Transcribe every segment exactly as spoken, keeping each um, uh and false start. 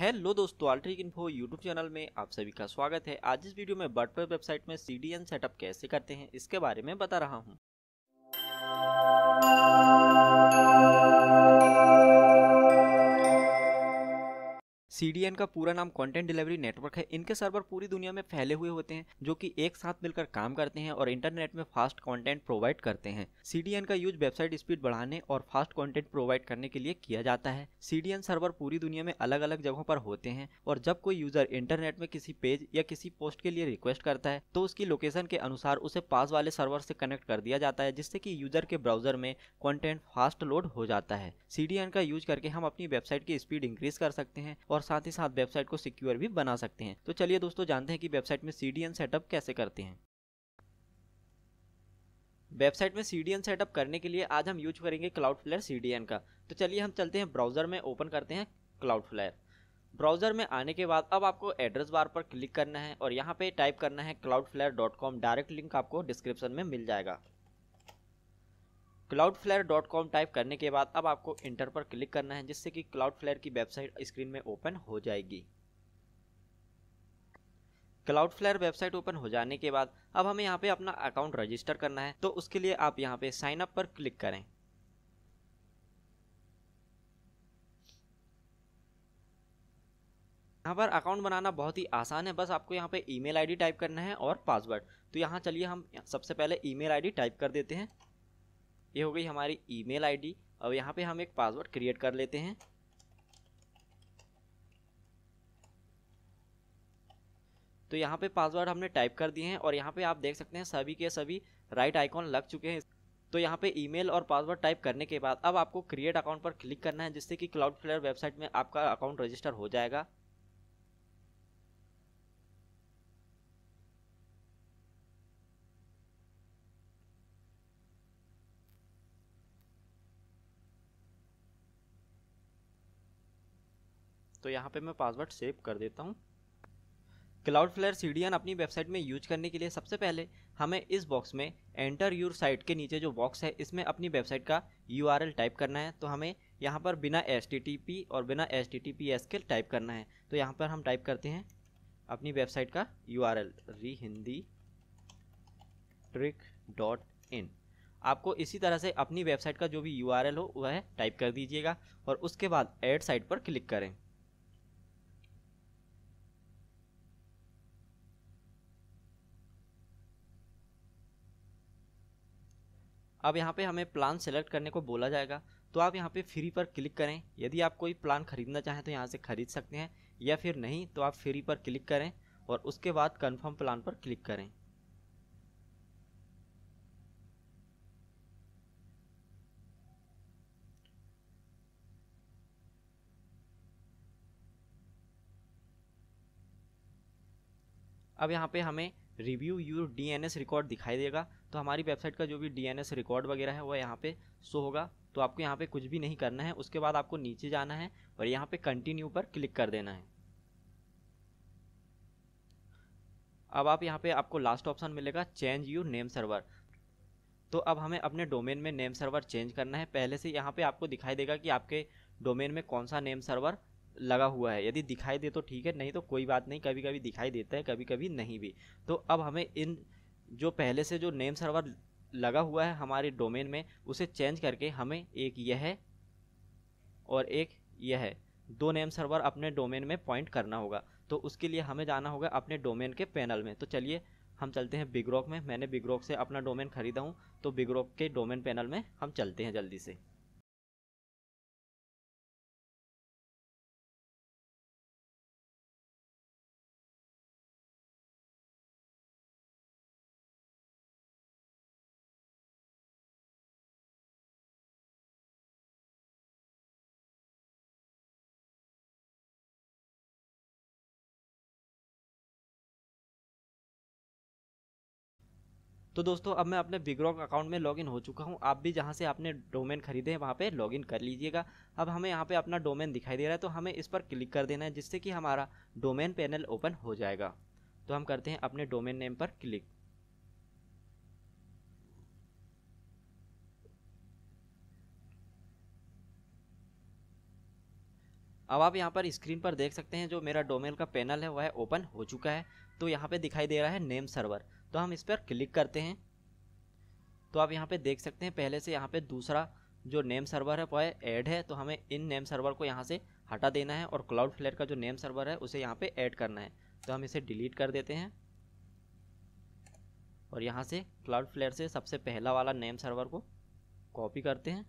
Hello दोस्तों, अल्ट्रिक info YouTube channel में आप सभी का स्वागत है। आज इस वीडियो में वर्डप्रेस वेबसाइट में सीडीएन सेटअप कैसे करते हैं इसके बारे में बता रहा हूं। सीडीएन का पूरा नाम कंटेंट डिलीवरी नेटवर्क है। इनके सर्वर पूरी दुनिया में फैले हुए होते हैं जो कि एक साथ मिलकर काम करते हैं और इंटरनेट में फास्ट कंटेंट प्रोवाइड करते हैं। सीडीएन का यूज वेबसाइट स्पीड बढ़ाने और फास्ट कंटेंट प्रोवाइड करने के लिए किया जाता है। सीडीएन सर्वर पूरी दुनिया में अलग अलग जगहों पर होते हैं और जब कोई यूजर इंटरनेट में किसी पेज या किसी पोस्ट के लिए रिक्वेस्ट करता है तो उसकी लोकेशन के अनुसार उसे पास वाले सर्वर से कनेक्ट कर दिया जाता है, जिससे कि यूजर के ब्राउजर में कंटेंट फास्ट लोड हो जाता है। सीडीएन का यूज करके हम अपनी वेबसाइट की स्पीड इंक्रीज कर सकते हैं और साथ ही साथ वेबसाइट को सिक्योर भी बना सकते हैं। तो चलिए दोस्तों, जानते हैं कि वेबसाइट में सीडीएन सेटअप कैसे करते हैं। वेबसाइट में सीडीएन सेटअप करने के लिए आज हम यूज करेंगे क्लाउडफ्लेयर सीडीएन का। तो चलिए हम चलते हैं ब्राउजर में, ओपन करते हैं क्लाउडफ्लेयर। ब्राउजर में आने के बाद अब आपको एड्रेस बार पर क्लिक करना है और यहाँ पे टाइप करना है Cloudflare dot com. Direct link आपको डिस्क्रिप्शन में मिल जाएगा। क्लाउडफ्लेयर डॉट कॉम टाइप करने के बाद अब आपको इंटर पर क्लिक करना है, जिससे कि क्लाउडफ्लेयर की वेबसाइट स्क्रीन में ओपन हो जाएगी। क्लाउडफ्लेयर वेबसाइट ओपन हो जाने के बाद अब हमें यहाँ पे अपना अकाउंट रजिस्टर करना है, तो उसके लिए आप यहाँ पे साइन अप पर क्लिक करें। यहाँ पर अकाउंट बनाना बहुत ही आसान है, बस आपको यहाँ पे ईमेल आईडी टाइप करना है और पासवर्ड। तो यहाँ चलिए हम सबसे पहले ईमेल आईडी टाइप कर देते हैं। ये हो गई हमारी ईमेल आईडी। अब यहाँ पे हम एक पासवर्ड क्रिएट कर लेते हैं। तो यहाँ पे पासवर्ड हमने टाइप कर दिए हैं और यहाँ पे आप देख सकते हैं सभी के सभी राइट आइकॉन लग चुके हैं। तो यहाँ पे ईमेल और पासवर्ड टाइप करने के बाद अब आपको क्रिएट अकाउंट पर क्लिक करना है, जिससे कि क्लाउडफ्लेयर वेबसाइट में आपका अकाउंट रजिस्टर हो जाएगा। तो यहाँ पे मैं पासवर्ड सेव कर देता हूँ। क्लाउडफ्लेयर सीडीएन अपनी वेबसाइट में यूज करने के लिए सबसे पहले हमें इस बॉक्स में एंटर योर साइट के नीचे जो बॉक्स है इसमें अपनी वेबसाइट का यूआरएल टाइप करना है। तो हमें यहाँ पर बिना एचटीटीपी और बिना एचटीटीपीएस के टाइप करना है। तो यहाँ पर हम टाइप करते हैं अपनी वेबसाइट का यूआरएल री हिंदी ट्रिक डॉट इन। आपको इसी तरह से अपनी वेबसाइट का जो भी यूआरएल हो वह टाइप कर दीजिएगा और उसके बाद ऐड साइट पर क्लिक करें। अब यहाँ पे हमें प्लान सेलेक्ट करने को बोला जाएगा, तो आप यहाँ पे फ्री पर क्लिक करें। यदि आप कोई प्लान खरीदना चाहें तो यहाँ से खरीद सकते हैं, या फिर नहीं तो आप फ्री पर क्लिक करें और उसके बाद कंफर्म प्लान पर क्लिक करें। अब यहाँ पे हमें रिव्यू यूर डीएनएस रिकॉर्ड दिखाई देगा। तो हमारी वेबसाइट का जो भी डीएनएस रिकॉर्ड वगैरह है वो यहाँ पे शो होगा। तो आपको यहाँ पे कुछ भी नहीं करना है, उसके बाद आपको नीचे जाना है और यहाँ पे कंटिन्यू पर क्लिक कर देना है। अब आप यहाँ पे आपको लास्ट ऑप्शन मिलेगा चेंज यूर नेम सर्वर। तो अब हमें अपने डोमेन में नेम सर्वर चेंज करना है। पहले से यहाँ पे आपको दिखाई देगा कि आपके डोमेन में कौन सा नेम सर्वर लगा हुआ है। यदि दिखाई दे तो ठीक है, नहीं तो कोई बात नहीं, कभी कभी दिखाई देता है, कभी कभी नहीं भी। तो अब हमें इन जो पहले से जो नेम सर्वर लगा हुआ है हमारे डोमेन में उसे चेंज करके हमें एक यह और एक यह दो नेम सर्वर अपने डोमेन में पॉइंट करना होगा। तो उसके लिए हमें जाना होगा अपने डोमेन के पैनल में। तो चलिए हम चलते हैं बिगरॉक में। मैंने बिगरॉक से अपना डोमेन खरीदा हूँ, तो बिगरॉक के डोमेन पैनल में हम चलते हैं जल्दी से। तो दोस्तों, अब मैं अपने बिगरॉक अकाउंट में लॉगिन हो चुका हूं। आप भी जहां से आपने डोमेन खरीदे हैं वहां पे लॉगिन कर लीजिएगा। अब हमें यहां पे अपना डोमेन दिखाई दे रहा है, तो हमें इस पर क्लिक कर देना है, जिससे कि हमारा डोमेन पैनल ओपन हो जाएगा। तो हम करते हैं अपने डोमेन नेम पर क्लिक। अब आप यहाँ पर स्क्रीन पर देख सकते हैं जो मेरा डोमेन का पैनल है वह ओपन हो चुका है। तो यहाँ पे दिखाई दे रहा है नेम सर्वर, तो हम इस पर क्लिक करते हैं। तो आप यहाँ पे देख सकते हैं पहले से यहाँ पे दूसरा जो नेम सर्वर है वह ऐड है, तो हमें इन नेम सर्वर को यहाँ से हटा देना है और क्लाउडफ्लेयर का जो नेम सर्वर है उसे यहाँ पे ऐड करना है। तो हम इसे डिलीट कर देते हैं और यहाँ से क्लाउडफ्लेयर से सबसे पहला वाला नेम सर्वर को कॉपी करते हैं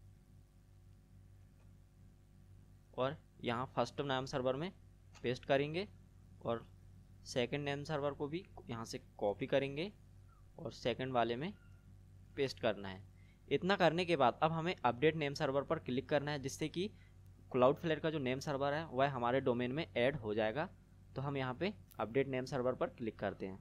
और यहाँ फर्स्ट नेम सर्वर में पेस्ट करेंगे और सेकंड नेम सर्वर को भी यहाँ से कॉपी करेंगे और सेकंड वाले में पेस्ट करना है। इतना करने के बाद अब हमें अपडेट नेम सर्वर पर क्लिक करना है, जिससे कि क्लाउडफ्लेयर का जो नेम सर्वर है वह हमारे डोमेन में ऐड हो जाएगा। तो हम यहाँ पे अपडेट नेम सर्वर पर क्लिक करते हैं।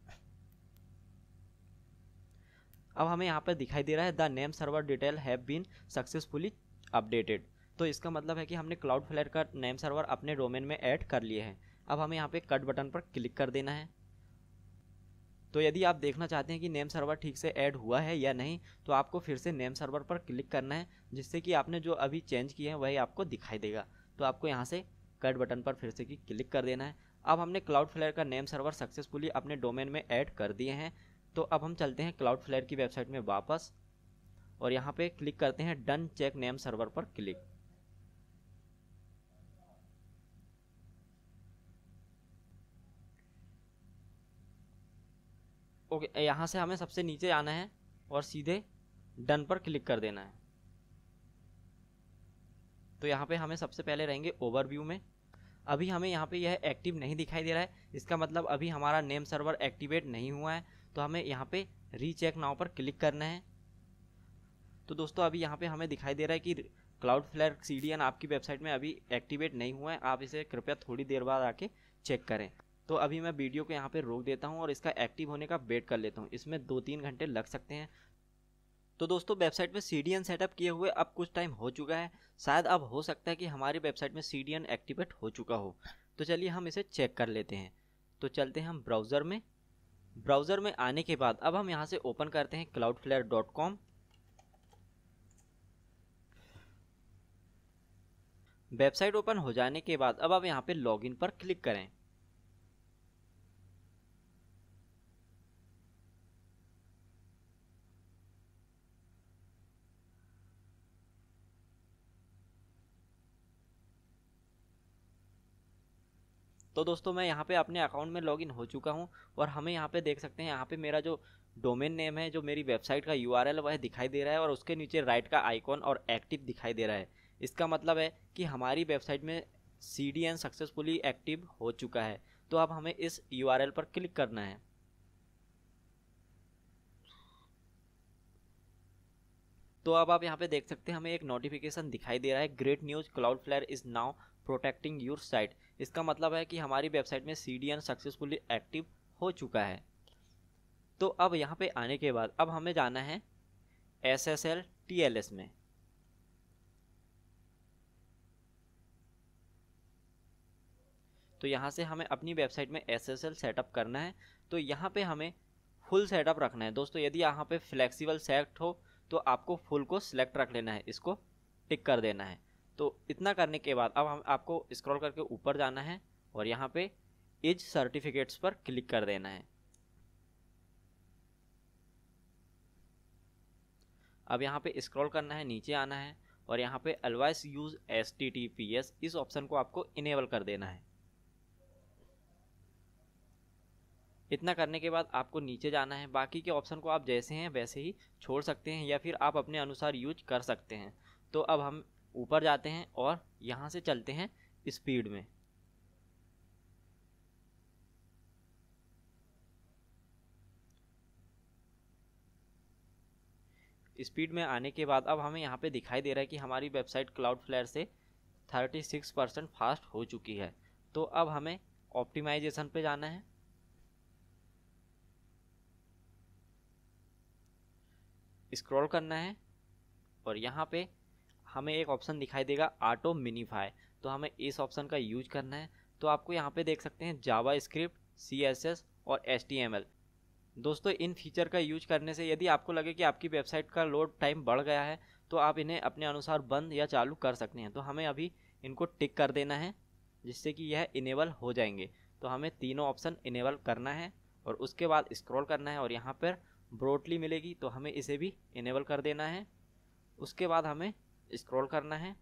अब हमें यहाँ पर दिखाई दे रहा है the name server detail have been successfully updated. तो इसका मतलब है कि हमने क्लाउडफ्लेयर का नेम सर्वर अपने डोमेन में ऐड कर लिए हैं। अब हमें यहाँ पे कट बटन पर क्लिक कर देना है। तो यदि आप देखना चाहते हैं कि नेम सर्वर ठीक से ऐड हुआ है या नहीं, तो आपको फिर से नेम सर्वर पर क्लिक करना है, जिससे कि आपने जो अभी चेंज किए हैं वही आपको दिखाई देगा। तो आपको यहाँ से कट बटन पर फिर से क्लिक कर देना है। अब हमने क्लाउडफ्लेयर का नेम सर्वर सक्सेसफुली अपने डोमेन में ऐड कर दिए हैं। तो अब हम चलते हैं क्लाउडफ्लेयर की वेबसाइट में वापस और यहाँ पे क्लिक करते हैं डन चेक नेम सर्वर पर क्लिक। ओके, यहाँ से हमें सबसे नीचे आना है और सीधे डन पर क्लिक कर देना है। तो यहाँ पे हमें सबसे पहले रहेंगे ओवरव्यू में। अभी हमें यहाँ पे यह एक्टिव नहीं दिखाई दे रहा है, इसका मतलब अभी हमारा नेम सर्वर एक्टिवेट नहीं हुआ है। तो हमें यहाँ पे रीचेक नाउ पर क्लिक करना है। तो दोस्तों अभी यहाँ पे हमें दिखाई दे रहा है कि क्लाउडफ्लेयर सीडीएन आपकी वेबसाइट में अभी एक्टिवेट नहीं हुआ है। आप इसे कृपया थोड़ी देर बाद आके चेक करें। तो अभी मैं वीडियो को यहाँ पे रोक देता हूँ और इसका एक्टिव होने का वेट कर लेता हूँ। इसमें दो तीन घंटे लग सकते हैं। तो दोस्तों वेबसाइट में सीडीएन सेटअप किए हुए अब कुछ टाइम हो चुका है। शायद अब हो सकता है कि हमारी वेबसाइट में सीडीएन एक्टिवेट हो चुका हो। तो चलिए हम इसे चेक कर लेते हैं। तो चलते हैं हम ब्राउज़र में। ब्राउज़र में आने के बाद अब हम यहाँ से ओपन करते हैं Cloudflare dot com. Website open हो जाने के बाद अब आप यहाँ पे लॉगिन पर क्लिक करें। तो दोस्तों मैं यहाँ पे अपने अकाउंट में लॉगिन हो चुका हूँ और हमें यहाँ पे देख सकते हैं यहाँ पे मेरा जो डोमेन नेम है, जो मेरी वेबसाइट का यूआरएल वह दिखाई दे रहा है और उसके नीचे राइट का आइकॉन और एक्टिव दिखाई दे रहा है। इसका मतलब है कि हमारी वेबसाइट में सीडीएन सक्सेसफुली एक्टिव हो चुका है। तो अब हमें इस यूआरएल पर क्लिक करना है। तो अब आप यहाँ पे देख सकते हैं हमें एक नोटिफिकेशन दिखाई दे रहा है, great news, Cloudflare is now protecting your site. इसका मतलब है कि हमारी वेबसाइट में सीडीएन सक्सेसफुली एक्टिव हो चुका है। तो अब यहाँ पे आने के बाद अब हमें जाना है S S L T L S में। तो यहाँ से हमें अपनी वेबसाइट में एस एस एल सेटअप करना है। तो यहाँ पे हमें फुल सेटअप रखना है। दोस्तों यदि यहाँ पे फ्लेक्सिबल सेट हो तो आपको फुल को सिलेक्ट रख लेना है, इसको टिक कर देना है। तो इतना करने के बाद अब हम आपको स्क्रॉल करके ऊपर जाना है और यहाँ पे एज सर्टिफिकेट्स पर क्लिक कर देना है। अब यहाँ पे स्क्रॉल करना है, नीचे आना है और यहाँ पे always use H T T P S, इस ऑप्शन को आपको इनेबल कर देना है। इतना करने के बाद आपको नीचे जाना है। बाकी के ऑप्शन को आप जैसे हैं वैसे ही छोड़ सकते हैं या फिर आप अपने अनुसार यूज कर सकते हैं। तो अब हम ऊपर जाते हैं और यहाँ से चलते हैं स्पीड में। स्पीड में आने के बाद अब हमें यहाँ पे दिखाई दे रहा है कि हमारी वेबसाइट क्लाउडफ्लेयर से छत्तीस परसेंट फास्ट हो चुकी है। तो अब हमें ऑप्टिमाइजेशन पे जाना है। स्क्रॉल करना है और यहाँ पे हमें एक ऑप्शन दिखाई देगा ऑटो मिनीफाई। तो हमें इस ऑप्शन का यूज करना है। तो आपको यहाँ पे देख सकते हैं JavaScript, C S S और एच टी एम एल। दोस्तों इन फीचर का यूज करने से यदि आपको लगे कि आपकी वेबसाइट का लोड टाइम बढ़ गया है तो आप इन्हें अपने अनुसार बंद या चालू कर सकते हैं। तो हमें अभी इनको टिक कर देना है जिससे कि यह इनेबल हो जाएंगे। तो हमें तीनों ऑप्शन इनेबल करना है और उसके बाद स्क्रॉल करना है और यहाँ पर ब्रॉडली मिलेगी तो हमें इसे भी इनेबल कर देना है। उसके बाद हमें स्क्रॉल करना है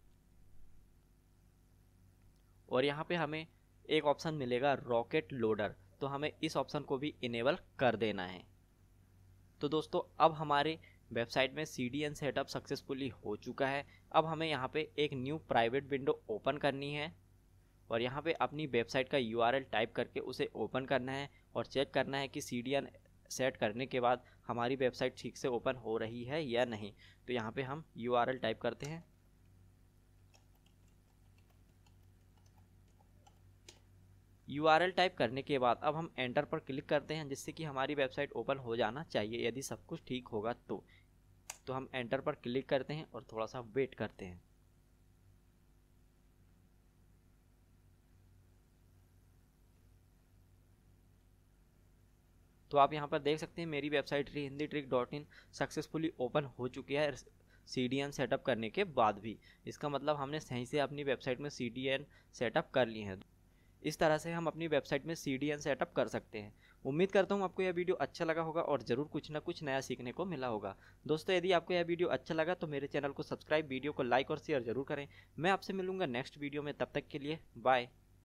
और यहाँ पे हमें एक ऑप्शन मिलेगा रॉकेट लोडर, तो हमें इस ऑप्शन को भी इनेबल कर देना है। तो दोस्तों अब हमारे वेबसाइट में C D N setup successfully हो चुका है। अब हमें यहाँ पे एक न्यू प्राइवेट विंडो ओपन करनी है और यहाँ पे अपनी वेबसाइट का यू आर एल टाइप करके उसे ओपन करना है और चेक करना है कि सी डी एन सेट करने के बाद हमारी वेबसाइट ठीक से ओपन हो रही है या नहीं। तो यहाँ पे हम यू आर एल टाइप करते हैं। यू आर एल टाइप करने के बाद अब हम एंटर पर क्लिक करते हैं जिससे कि हमारी वेबसाइट ओपन हो जाना चाहिए यदि सब कुछ ठीक होगा तो तो हम एंटर पर क्लिक करते हैं और थोड़ा सा वेट करते हैं। तो आप यहाँ पर देख सकते हैं मेरी वेबसाइट री Hindi trick dot in successfully open हो चुकी है सी डी एन सेटअप करने के बाद भी। इसका मतलब हमने सही से अपनी वेबसाइट में सी डी एन सेटअप कर लिए हैं। इस तरह से हम अपनी वेबसाइट में सी डी एन सेटअप कर सकते हैं। उम्मीद करता हूँ आपको यह वीडियो अच्छा लगा होगा और ज़रूर कुछ ना कुछ नया सीखने को मिला होगा। दोस्तों यदि आपको यह वीडियो अच्छा लगा तो मेरे चैनल को सब्सक्राइब, वीडियो को लाइक और शेयर जरूर करें। मैं आपसे मिलूंगा नेक्स्ट वीडियो में, तब तक के लिए बाय।